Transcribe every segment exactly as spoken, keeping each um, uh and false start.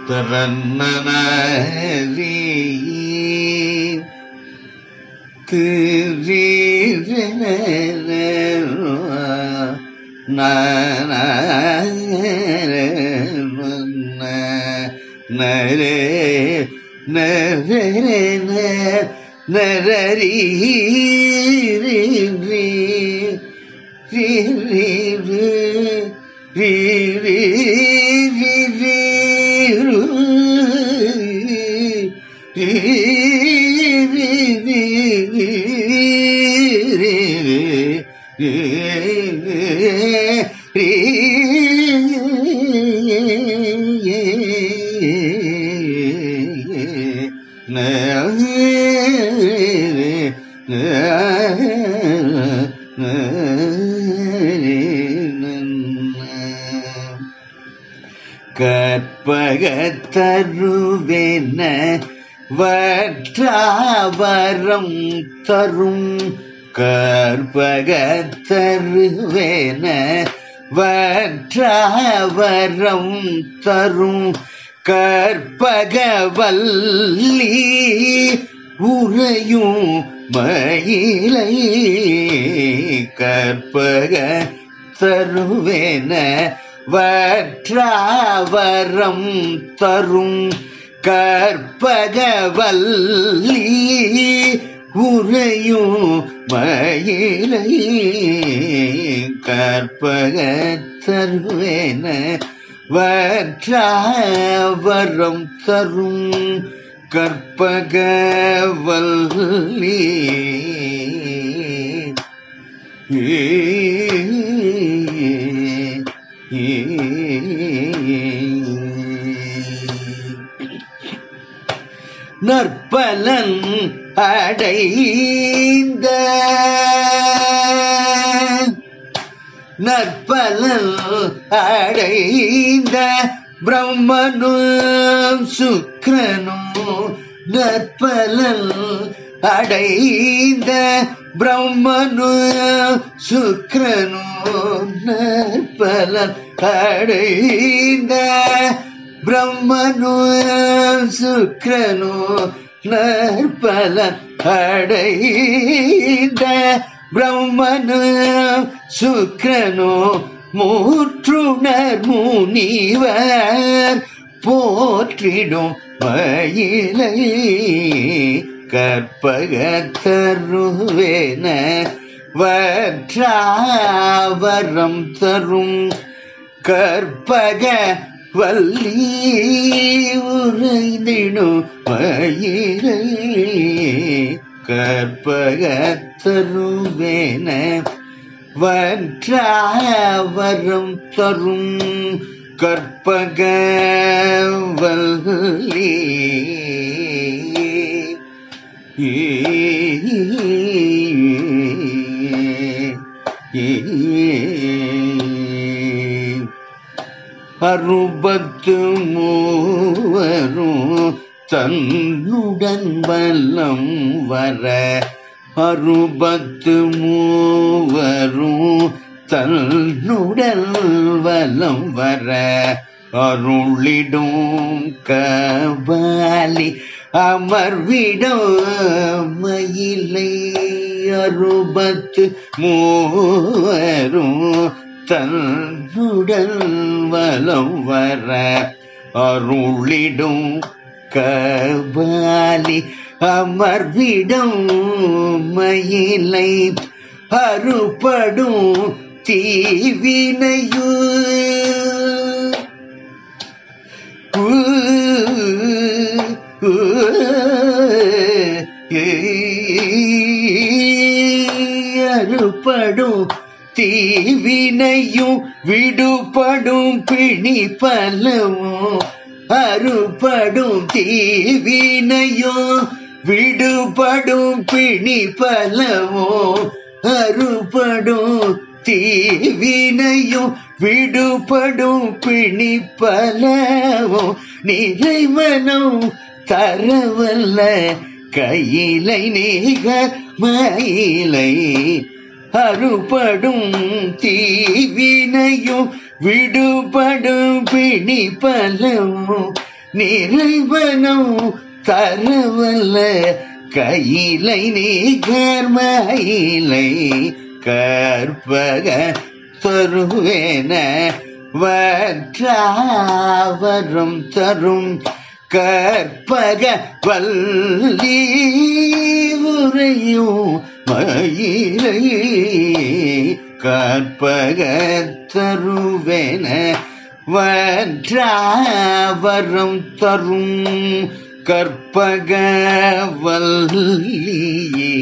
தரன்னரி திரி நரே நரே நரரி கற்பகத்தருவேன வற்றாவரம் தரும் கற்பகத்தருவேன வற்றாவரம் தரும் கற்பகவல்லி உறையும் மயிலை கற்பக தருவேன வற்றாவரம் தரும் கற்பகவல்லி உறையும் மயிலை கற்பக தருவேன வற்றாவரம் தரும் கற்பகவல்லி நற்பலன் அடைந்த நற்பலன் அடைந்த பிரம்மனும் சுக்கிரனும் நற்பலன் அடைந்த பிரம்மனும் சுக்கிரனும் நற்பலன் அடைந்த பிரம்மனும் சுக்கிரனும் நற்பலன் அடைந்த பிரம்மனும் சுக்கிரனும் மூற்றுணர் முனிவர் போற்றிடும் மயிலை கற்பகத்தருவேன வற்றாவரம் தரும் கற்பக வல்லி உறைந்திடும் மயிலை கற்பகத்தருவேன வற்றாவரம் தரும் கற்பகவல்லி அறுபத்து மூவரும் தன்னுடன் வல்லம் வர அறுபத்து மூவரும் தன்னுடன் வலம் வர அருளிடும் கபாலி அமர்விடம் மயிலை அறுபத்து மூவரும் தன்னுடன் வலம் வர அருளிடும் கபாலி அமர்விடம் மயிலை அறுபடும் தீவினையு அறுபடும் தீவினையும் விடுபடும் பிணி பலவும் அறுபடும் தீவினையும் விடுபடும் பிணி பலவும் அறுபடும் தீவினையும் விடுபடும் பிணி பலவும் நிறைமனம் தரவல்ல கையிலை நிகர் மயிலை அறுபடும் தீவினையும் விடுபடும் பிணி பலவும் நிறைவனும் தரவல்ல கையிலை நீகர்மயிலை கற்பக தருவேன வற்றாவரம் தரும் கற்பக வல்லி உரையும் மயிலை கற்பக தருவேன வற்றாவரம் தரும் கற்பக வல்லியே.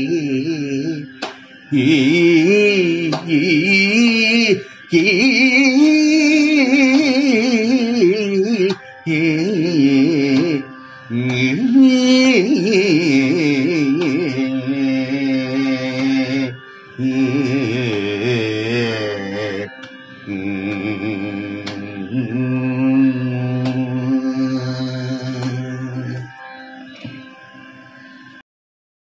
ஈ ஈ ஈ ஈ